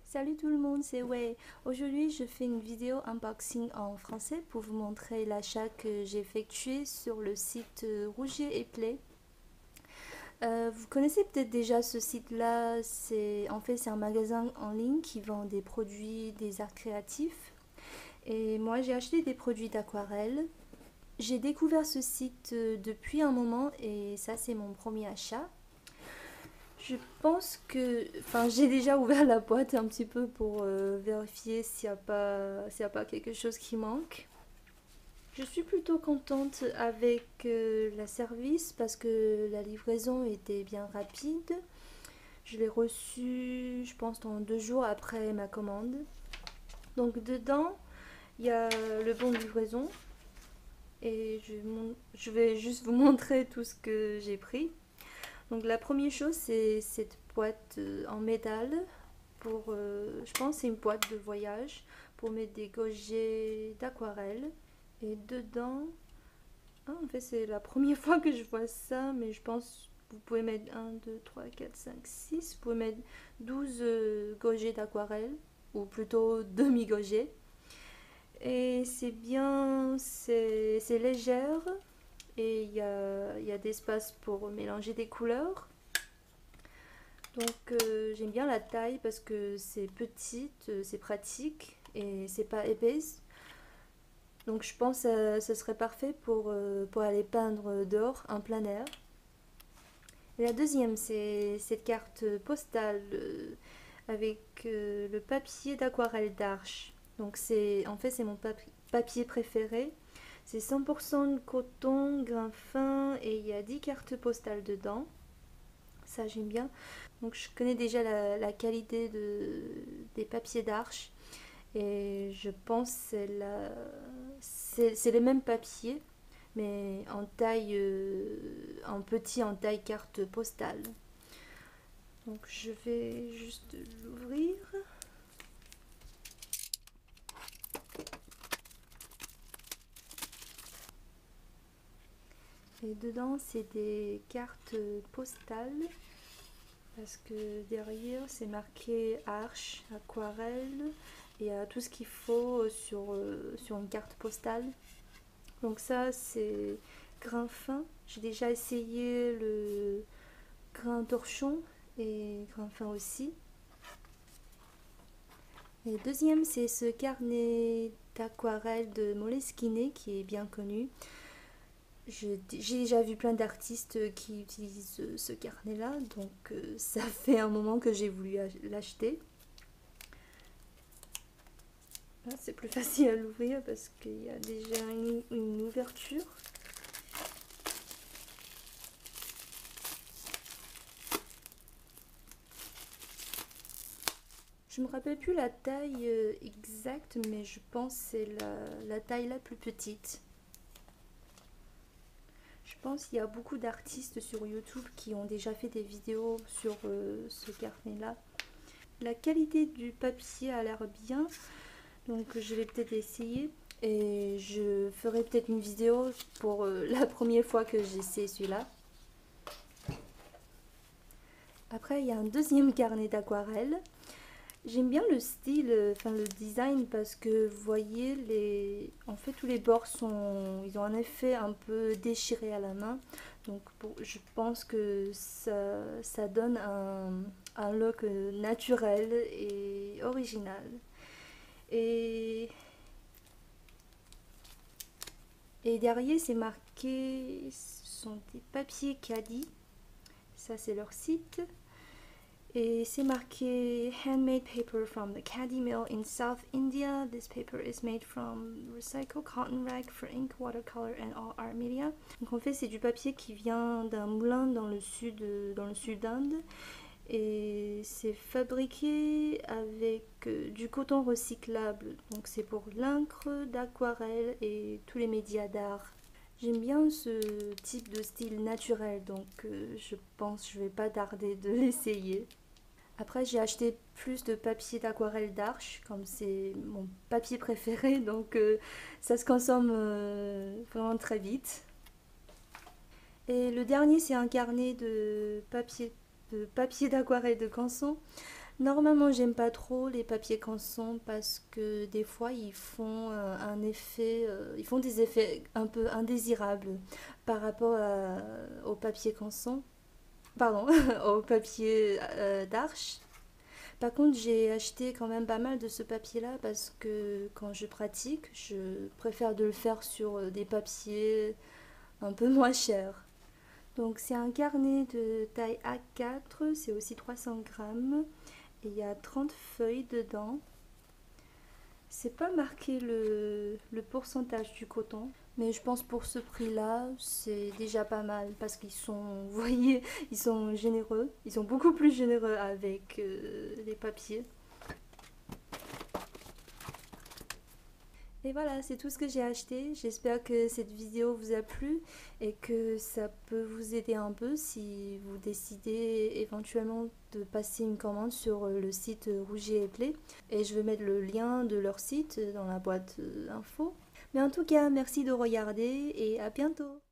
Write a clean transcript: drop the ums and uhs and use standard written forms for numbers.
Salut tout le monde, c'est Wei. Aujourd'hui, je fais une vidéo unboxing en français pour vous montrer l'achat que j'ai effectué sur le site Rougier et Play. Vous connaissez peut-être déjà ce site-là. C'est un magasin en ligne qui vend des produits des arts créatifs. Et moi, j'ai acheté des produits d'aquarelle. J'ai découvert ce site depuis un moment et ça, c'est mon premier achat. Je pense que, j'ai déjà ouvert la boîte un petit peu pour vérifier s'il y a pas quelque chose qui manque. Je suis plutôt contente avec la service parce que la livraison était bien rapide. Je l'ai reçu, je pense, dans 2 jours après ma commande. Donc dedans, il y a le bon de livraison et je vais juste vous montrer tout ce que j'ai pris. Donc la première chose, c'est cette boîte en métal pour, je pense, c'est une boîte de voyage pour mettre des gojets d'aquarelle. Et dedans, en fait, c'est la première fois que je vois ça, mais je pense que vous pouvez mettre 1, 2, 3, 4, 5, 6. Vous pouvez mettre 12 gojets d'aquarelle, ou plutôt demi-gojets. Et c'est bien, c'est légère, et il y a d'espace pour mélanger des couleurs. Donc j'aime bien la taille parce que c'est petite, c'est pratique et c'est pas épaisse. Donc je pense que ça serait parfait pour aller peindre dehors en plein air. Et la deuxième, c'est cette carte postale avec le papier d'aquarelle d'Arche. Donc c'est mon papier préféré. C'est 100% de coton, grain fin et il y a 10 cartes postales dedans. Ça j'aime bien. Donc je connais déjà la qualité des papiers d'Arche et je pense que c'est le même papier mais en taille en petit, en taille carte postale. Donc je vais juste l'ouvrir. Et dedans c'est des cartes postales parce que derrière c'est marqué Arche, aquarelle et il y a tout ce qu'il faut sur une carte postale. Donc ça c'est grain fin. J'ai déjà essayé le grain torchon et grain fin aussi. Et le deuxième c'est ce carnet d'aquarelle de Moleskine qui est bien connu. J'ai déjà vu plein d'artistes qui utilisent ce carnet-là, donc ça fait un moment que j'ai voulu l'acheter. Là, c'est plus facile à l'ouvrir parce qu'il y a déjà une ouverture. Je me rappelle plus la taille exacte, mais je pense que c'est la taille la plus petite. Je pense qu'il y a beaucoup d'artistes sur YouTube qui ont déjà fait des vidéos sur ce carnet-là. La qualité du papier a l'air bien, donc je vais peut-être essayer. Et je ferai peut-être une vidéo pour la première fois que j'essaie celui-là. Après, il y a un deuxième carnet d'aquarelle. J'aime bien le style, le design parce que vous voyez, en fait tous les bords ils ont un effet un peu déchiré à la main. Donc je pense que ça donne un look naturel et original. Et, et derrière c'est marqué, ce sont des papiers caddie. Ça c'est leur site. Et c'est marqué handmade paper from the Caddy Mill in South India. This paper is made from recycled cotton rag for ink, watercolor and all art media. Donc en fait c'est du papier qui vient d'un moulin dans le sud d'Inde et c'est fabriqué avec du coton recyclable. Donc c'est pour l'encre, d'aquarelle et tous les médias d'art. J'aime bien ce type de style naturel, donc je pense que je vais pas tarder de l'essayer. Après, j'ai acheté plus de papier d'aquarelle d'Arche, comme c'est mon papier préféré, donc ça se consomme vraiment très vite. Et le dernier, c'est un carnet de papier d'aquarelle de Canson. Normalement, j'aime pas trop les papiers canson parce que des fois ils font un effet, ils font des effets un peu indésirables par rapport au papier canson, pardon, au papier d'arche. Par contre, j'ai acheté quand même pas mal de ce papier-là parce que quand je pratique, je préfère de le faire sur des papiers un peu moins chers. Donc c'est un carnet de taille A4, c'est aussi 300 grammes et il y a 30 feuilles dedans. C'est pas marqué le pourcentage du coton, mais je pense pour ce prix-là, c'est déjà pas mal parce qu'ils sont, vous voyez, ils sont généreux. Ils sont beaucoup plus généreux avec les papiers. Et voilà, c'est tout ce que j'ai acheté. J'espère que cette vidéo vous a plu et que ça peut vous aider un peu si vous décidez éventuellement de passer une commande sur le site Rougier et Play. Et je vais mettre le lien de leur site dans la boîte info. Mais en tout cas, merci de regarder et à bientôt.